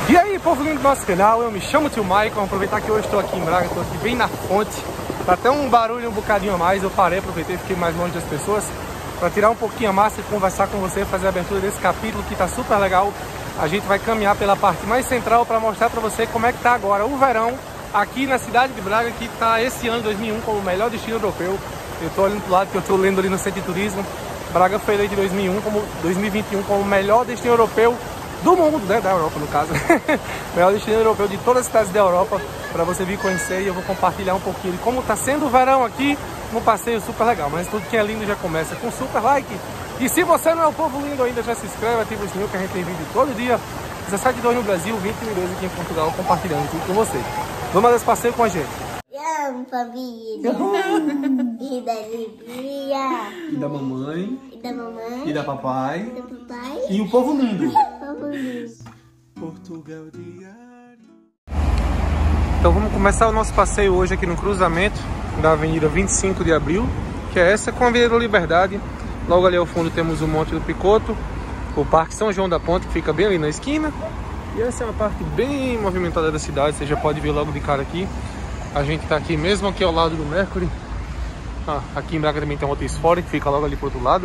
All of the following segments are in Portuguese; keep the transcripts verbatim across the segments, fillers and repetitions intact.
E aí, povo lindo do nosso canal, eu me chamo Tio Michael. Vou aproveitar que hoje estou aqui em Braga, estou aqui bem na fonte. Tá até um barulho um bocadinho a mais, eu parei, aproveitei, fiquei mais longe das pessoas para tirar um pouquinho a massa e conversar com você, fazer a abertura desse capítulo que tá super legal. A gente vai caminhar pela parte mais central para mostrar para você como é que tá agora o verão aqui na cidade de Braga, que tá esse ano dois mil e um como o melhor destino europeu. Eu tô olhando pro lado que eu tô lendo ali no Centro de Turismo. Braga foi eleito em dois mil e um como dois mil e vinte e um como o melhor destino europeu do mundo, né? Da Europa, no caso. Melhor destino europeu de todas as cidades da Europa, para você vir conhecer. E eu vou compartilhar um pouquinho de como tá sendo o verão aqui, um passeio super legal. Mas tudo que é lindo já começa com super like. E se você não é o povo lindo ainda, já se inscreve, ativa o sininho, que a gente tem vídeo todo dia. dezessete de dois no Brasil, vinte e dois aqui em Portugal, compartilhando tudo com você. Vamos nesse passeio com a gente. Amo, família. E da alegria. E da mamãe. E da mamãe. E da papai. E da papai. E o povo lindo. Povo lindo. Portugal diário. Então vamos começar o nosso passeio hoje aqui no cruzamento da Avenida vinte e cinco de abril, que é essa com a Avenida da Liberdade. Logo ali ao fundo temos o Monte do Picoto, o Parque São João da Ponte, que fica bem ali na esquina. E essa é uma parte bem movimentada da cidade, você já pode ver logo de cara aqui. A gente tá aqui mesmo aqui ao lado do Mercury. Ah, aqui em Braga também tem um Altis Fórum, que fica logo ali pro outro lado.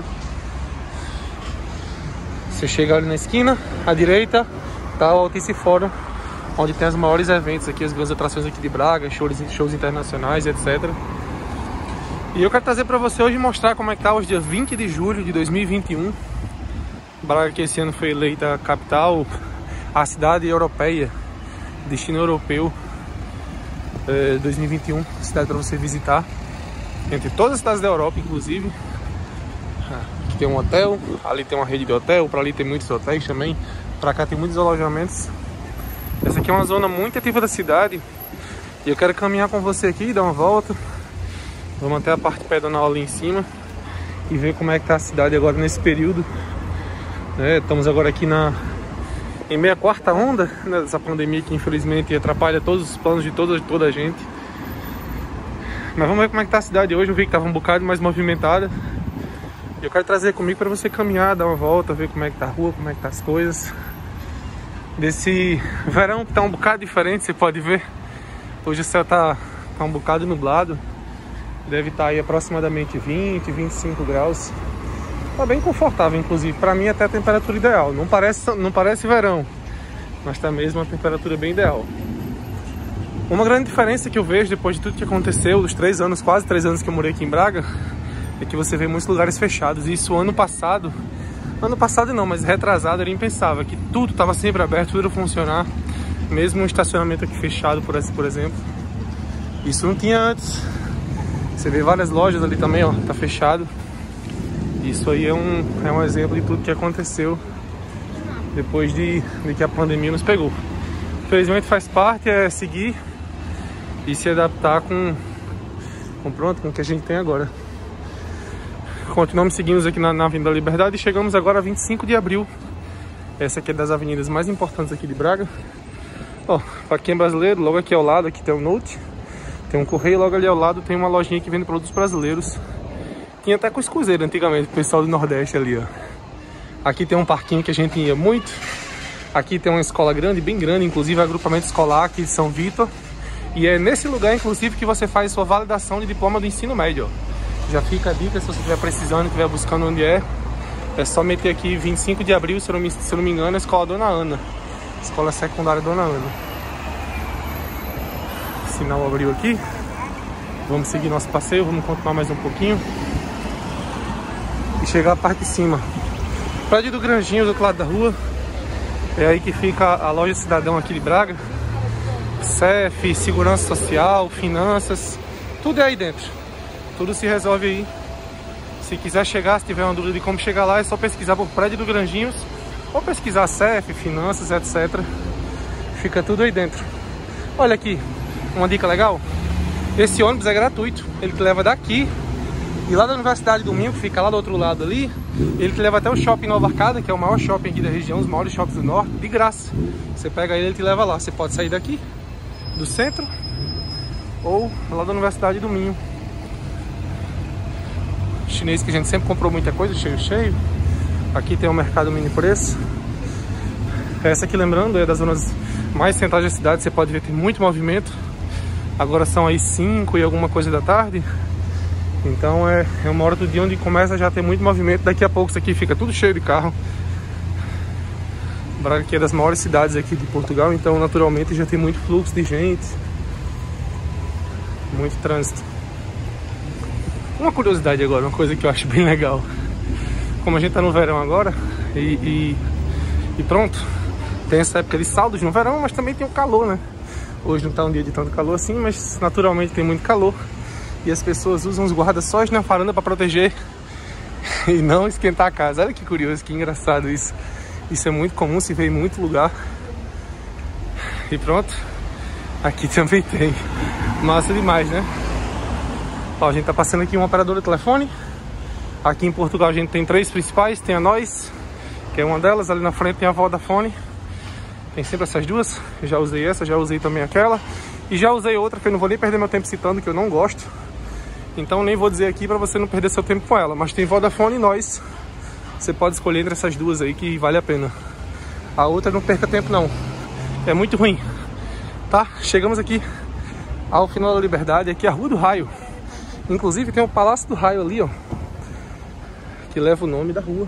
Você chega ali na esquina, à direita tá o Altis Fórum, onde tem os maiores eventos aqui, as grandes atrações aqui de Braga, shows, shows internacionais, etcétera. E eu quero trazer para você hoje mostrar como é que tá os dias vinte de julho de dois mil e vinte e um. Braga, que esse ano foi eleita a capital, a cidade europeia, destino europeu eh, dois mil e vinte e um, cidade para você visitar, entre todas as cidades da Europa, inclusive. Aqui tem um hotel, ali tem uma rede de hotel, para ali tem muitos hotéis também, para cá tem muitos alojamentos. Essa aqui é uma zona muito ativa da cidade e eu quero caminhar com você aqui, dar uma volta. Vamos até a parte pedonal ali em cima e ver como é que tá a cidade agora nesse período. É, estamos agora aqui na em meia quarta onda, né, dessa pandemia que infelizmente atrapalha todos os planos de toda, de toda a gente. Mas vamos ver como é que tá a cidade hoje. Eu vi que tava um bocado mais movimentada. Eu quero trazer comigo para você caminhar, dar uma volta, ver como é que tá a rua, como é que tá as coisas. Desse verão que tá um bocado diferente, você pode ver. Hoje o céu tá, tá um bocado nublado. Deve estar aí aproximadamente vinte, vinte e cinco graus. Tá bem confortável, inclusive. Para mim até a temperatura ideal. Não parece, não parece verão, mas tá mesmo uma temperatura bem ideal. Uma grande diferença que eu vejo depois de tudo que aconteceu, dos três anos, quase três anos que eu morei aqui em Braga, é que você vê muitos lugares fechados. E isso ano passado, ano passado não, mas retrasado, era impensável, que tudo estava sempre aberto, tudo ia funcionar. Mesmo um estacionamento aqui fechado, por exemplo. Isso não tinha antes. Você vê várias lojas ali também, ó, tá fechado. Isso aí é um, é um exemplo de tudo que aconteceu depois de, de que a pandemia nos pegou. Infelizmente faz parte, é seguir e se adaptar com, com, pronto, com o que a gente tem agora. Continuamos seguindo aqui na, na Avenida da Liberdade e chegamos agora a vinte e cinco de abril. Essa aqui é das avenidas mais importantes aqui de Braga. Ó, para quem é brasileiro, logo aqui ao lado aqui tem o Note. Tem um correio, logo ali ao lado tem uma lojinha que vende produtos brasileiros. Tinha até cuscuzeiro antigamente, o pessoal do Nordeste ali, ó. Aqui tem um parquinho que a gente ia muito. Aqui tem uma escola grande, bem grande, inclusive agrupamento escolar aqui de São Vítor. E é nesse lugar, inclusive, que você faz sua validação de diploma do ensino médio, ó. Já fica a dica, se você estiver precisando, estiver buscando onde é. É só meter aqui vinte e cinco de abril, se eu não me, se eu não me engano, a escola Dona Ana. Escola secundária Dona Ana. Sinal abriu aqui. Vamos seguir nosso passeio, vamos continuar mais um pouquinho e chegar à parte de cima. Prédio do Granjinho, do outro lado da rua. É aí que fica a loja Cidadão aqui de Braga. C E F, Segurança Social, Finanças, tudo é aí dentro. Tudo se resolve aí. Se quiser chegar, se tiver uma dúvida de como chegar lá, é só pesquisar por Prédio do Granjinhos ou pesquisar C E F, Finanças, etcétera. Fica tudo aí dentro. Olha aqui, uma dica legal. Esse ônibus é gratuito. Ele te leva daqui e lá da Universidade do Minho, que fica lá do outro lado ali, ele te leva até o Shopping Nova Arcada, que é o maior shopping aqui da região, os maiores shoppings do norte, de graça. Você pega ele, ele te leva lá. Você pode sair daqui, do centro, ou lá da Universidade do Minho. Chinês, que a gente sempre comprou muita coisa, cheio, cheio. Aqui tem o mercado mini preço. Essa aqui, lembrando, é das zonas mais centrais da cidade. Você pode ver que tem muito movimento. Agora são aí cinco e alguma coisa da tarde. Então é, é uma hora do dia onde começa a já ter muito movimento. Daqui a pouco isso aqui fica tudo cheio de carro. Braga aqui é das maiores cidades aqui de Portugal, então naturalmente já tem muito fluxo de gente, muito trânsito. Uma curiosidade agora, uma coisa que eu acho bem legal. Como a gente tá no verão agora e, e, e pronto, tem essa época de saldos no verão, mas também tem o calor, né? Hoje não tá um dia de tanto calor assim, mas naturalmente tem muito calor. E as pessoas usam os guarda-sóis na varanda para proteger e não esquentar a casa. Olha que curioso, que engraçado isso. Isso é muito comum, se vê em muito lugar. E pronto, aqui também tem. Massa demais, né? Ó, a gente tá passando aqui uma operadora de telefone. Aqui em Portugal a gente tem três principais. Tem a Nós, que é uma delas. Ali na frente tem a Vodafone. Tem sempre essas duas. Eu já usei essa, já usei também aquela. E já usei outra que eu não vou nem perder meu tempo citando, que eu não gosto. Então nem vou dizer aqui pra você não perder seu tempo com ela. Mas tem Vodafone e Nós. Você pode escolher entre essas duas aí que vale a pena. A outra não perca tempo não. É muito ruim. Tá? Chegamos aqui ao final da Liberdade. Aqui é a Rua do Raio. Inclusive tem o Palácio do Raio ali, ó, que leva o nome da rua.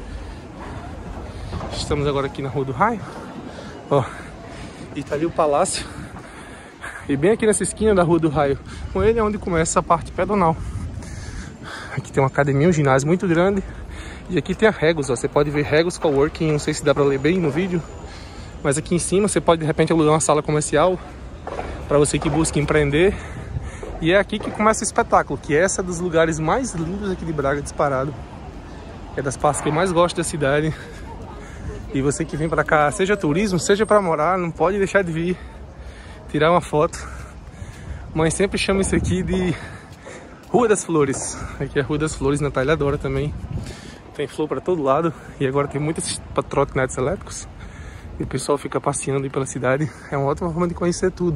Estamos agora aqui na Rua do Raio. Ó, e tá ali o palácio. E bem aqui nessa esquina da Rua do Raio, com ele é onde começa a parte pedonal. Aqui tem uma academia, um ginásio muito grande. E aqui tem a Regus, ó. Você pode ver Regus Coworking, não sei se dá pra ler bem no vídeo. Mas aqui em cima você pode de repente alugar uma sala comercial para você que busca empreender. E é aqui que começa o espetáculo, que é essa dos lugares mais lindos aqui de Braga, disparado. É das partes que eu mais gosto da cidade. E você que vem pra cá, seja turismo, seja pra morar, não pode deixar de vir tirar uma foto. Mãe sempre chama isso aqui de Rua das Flores. Aqui é a Rua das Flores, Natália adora também. Tem flor para todo lado e agora tem muitos trotinetes elétricos e o pessoal fica passeando aí pela cidade. É uma ótima forma de conhecer tudo.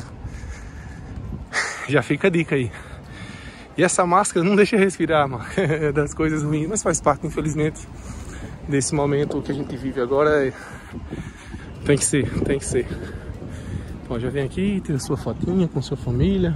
Já fica a dica aí. E essa máscara não deixa respirar, mano. É das coisas ruins, mas faz parte, infelizmente, desse momento que a gente vive agora. É... Tem que ser, tem que ser. Então já vem aqui, tira sua fotinha com sua família.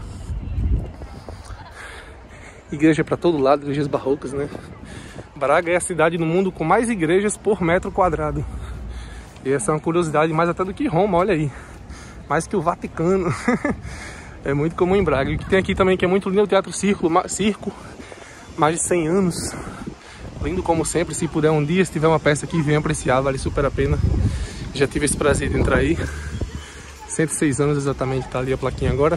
Igreja para todo lado, igrejas barrocas, né? Braga é a cidade no mundo com mais igrejas por metro quadrado. E essa é uma curiosidade, mais até do que Roma, olha aí. Mais que o Vaticano. É muito comum em Braga. E o que tem aqui também, que é muito lindo, é o Teatro Circo, Circo. Mais de cem anos. Lindo como sempre. Se puder um dia, se tiver uma peça aqui, venha apreciar, vale super a pena. Já tive esse prazer de entrar aí. cento e seis anos exatamente, tá ali a plaquinha agora.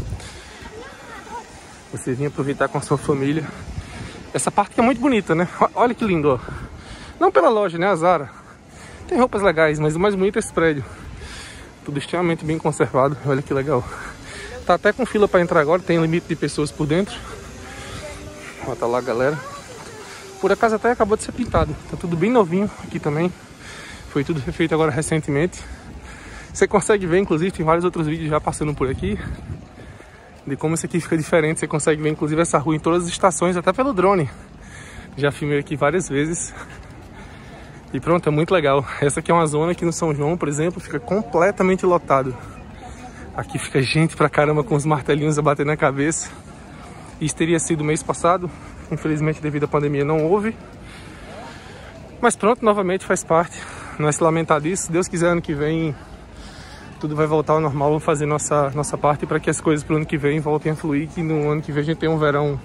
Você vem aproveitar com a sua família. Essa parte que é muito bonita, né? Olha que lindo, ó. Não pela loja, né? A Zara. Tem roupas legais, mas o mais bonito é esse prédio. Tudo extremamente bem conservado. Olha que legal. Tá até com fila para entrar agora. Tem limite de pessoas por dentro. Ó, tá lá a galera. Por acaso até acabou de ser pintado. Tá tudo bem novinho aqui também. Foi tudo refeito agora recentemente. Você consegue ver, inclusive, tem vários outros vídeos já passando por aqui. De como isso aqui fica diferente. Você consegue ver inclusive essa rua em todas as estações, até pelo drone. Já filmei aqui várias vezes. E pronto, é muito legal. Essa aqui é uma zona que no São João, por exemplo, fica completamente lotado. Aqui fica gente pra caramba com os martelinhos a bater na cabeça. Isso teria sido mês passado. Infelizmente devido à pandemia não houve. Mas pronto, novamente faz parte. Não é se lamentar disso. Se Deus quiser, ano que vem tudo vai voltar ao normal. Vamos fazer nossa, nossa parte para que as coisas pro ano que vem voltem a fluir. Que no ano que vem a gente tenha um verão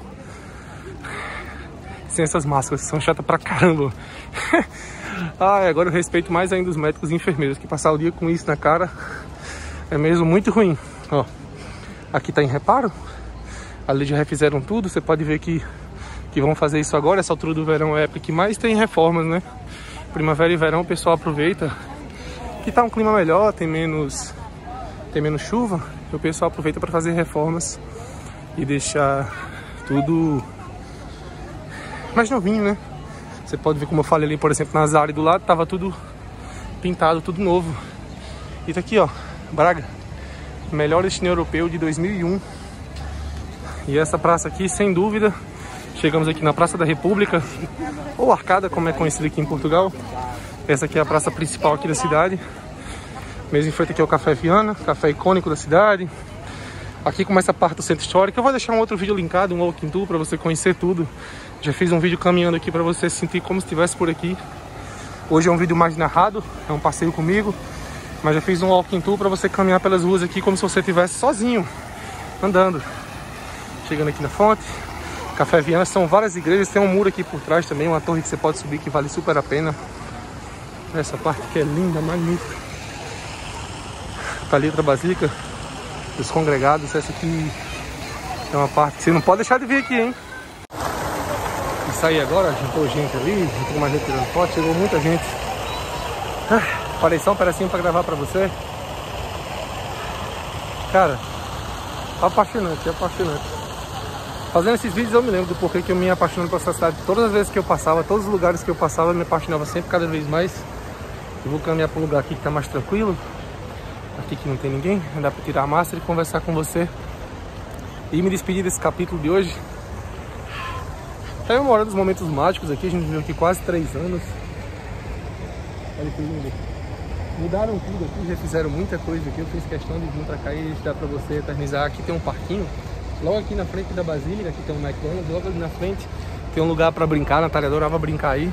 sem essas máscaras, que são chatas pra caramba. Ah, agora eu respeito mais ainda os médicos e enfermeiros, que passar o dia com isso na cara é mesmo muito ruim. Ó, aqui tá em reparo. Ali já refizeram tudo. Você pode ver que, que vão fazer isso agora. Essa altura do verão é a época que mais tem reformas, né? Primavera e verão o pessoal aproveita que tá um clima melhor, tem menos, tem menos chuva. E o pessoal aproveita para fazer reformas e deixar tudo mais novinho, né? Você pode ver, como eu falei ali, por exemplo, na Zara do lado, tava tudo pintado, tudo novo. E tá aqui, ó, Braga, melhor destino europeu de dois mil e um. E essa praça aqui, sem dúvida, chegamos aqui na Praça da República, ou Arcada, como é conhecida aqui em Portugal. Essa aqui é a praça principal aqui da cidade. Mesmo em frente aqui é o Café Viana, café icônico da cidade. Aqui começa a parte do centro histórico. Eu vou deixar um outro vídeo linkado, um walking tour, para você conhecer tudo. Já fiz um vídeo caminhando aqui para você sentir como se estivesse por aqui. Hoje é um vídeo mais narrado, é um passeio comigo. Mas já fiz um walking tour para você caminhar pelas ruas aqui como se você estivesse sozinho, andando. Chegando aqui na fonte. Café Viana, são várias igrejas. Tem um muro aqui por trás também, uma torre que você pode subir que vale super a pena. Essa parte que é linda, magnífica. Tá ali outra basílica dos congregados. Essa aqui é uma parte que você não pode deixar de vir aqui, hein? E sair agora, juntou gente ali, juntou mais gente tirando foto, chegou muita gente. Ah, parei só um pedacinho pra gravar pra você. Cara, apaixonante, apaixonante. Fazendo esses vídeos eu me lembro do porquê que eu me apaixono por essa cidade. Todas as vezes que eu passava, todos os lugares que eu passava, eu me apaixonava sempre cada vez mais. Eu vou caminhar para um lugar aqui que tá mais tranquilo. Aqui que não tem ninguém, dá para tirar a máscara e conversar com você. E me despedir desse capítulo de hoje. Tá memorando os momentos mágicos aqui, a gente viveu aqui quase três anos. Olha que lindo. Mudaram tudo aqui, já fizeram muita coisa aqui. Eu fiz questão de vir pra cá e dar pra você eternizar. Aqui tem um parquinho, logo aqui na frente da Basílica, aqui tem um McDonald's, logo ali na frente tem um lugar pra brincar. A Natália adorava brincar aí.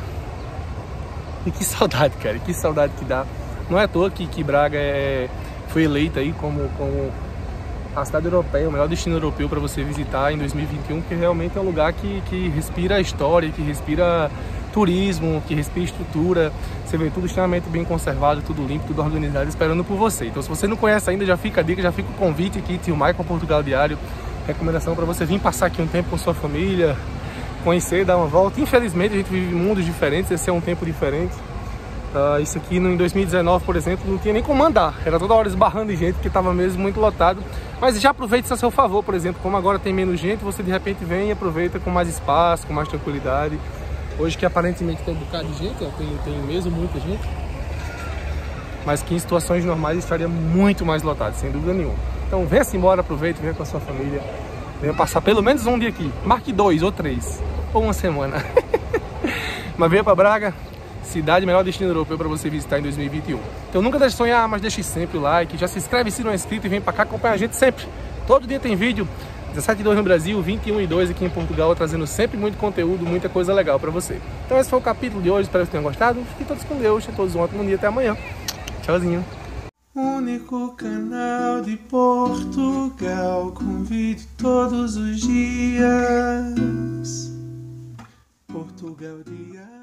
E que saudade, cara, que saudade que dá. Não é à toa que, que Braga é, foi eleita aí como, como a cidade europeia, o melhor destino europeu para você visitar em dois mil e vinte e um, porque realmente é um lugar que, que respira história, que respira turismo, que respira estrutura. Você vê tudo extremamente bem conservado, tudo limpo, tudo organizado, esperando por você. Então se você não conhece ainda, já fica a dica, já fica o convite aqui, Tio Michael Portugal Diário. Recomendação para você vir passar aqui um tempo com sua família, conhecer, dar uma volta. Infelizmente a gente vive em mundos diferentes, esse é um tempo diferente. Uh, isso aqui no, em dois mil e dezenove, por exemplo, não tinha nem como andar. Era toda hora esbarrando em gente, porque estava mesmo muito lotado. Mas já aproveite isso a seu favor, por exemplo. Como agora tem menos gente, você de repente vem e aproveita com mais espaço, com mais tranquilidade. Hoje que aparentemente tem um bocado de gente, ó, tem, tem mesmo muita gente. Mas que em situações normais estaria muito mais lotado, sem dúvida nenhuma. Então venha-se embora, aproveite, venha com a sua família. Venha passar pelo menos um dia aqui. Marque dois ou três, ou uma semana. Mas venha para Braga. Cidade, melhor destino europeu para você visitar em dois mil e vinte e um. Então nunca deixe de sonhar, mas deixe sempre o like, já se inscreve se não é inscrito e vem para cá acompanhar a gente sempre. Todo dia tem vídeo, dezessete e dois no Brasil, vinte e um e dois aqui em Portugal, trazendo sempre muito conteúdo, muita coisa legal para você. Então esse foi o capítulo de hoje, espero que tenham gostado. Fiquem todos com Deus, tenham todos um ótimo dia, até amanhã. Tchauzinho. Único canal de Portugal, com vídeo todos os dias. Portugal Diário.